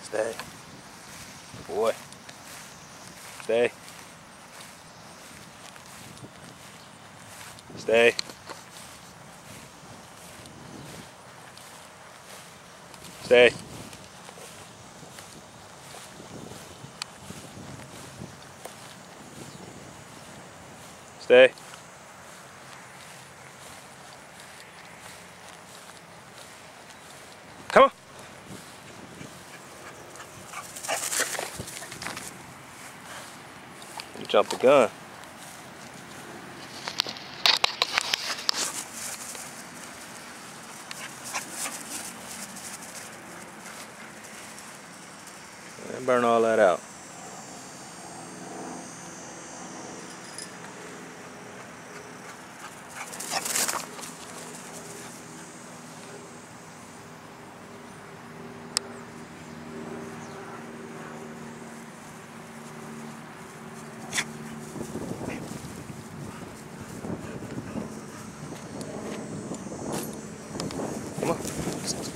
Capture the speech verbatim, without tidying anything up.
Stay. Boy. Stay. Stay. Stay. Stay. Come on. You jumped the gun. And burn all that out. Come on.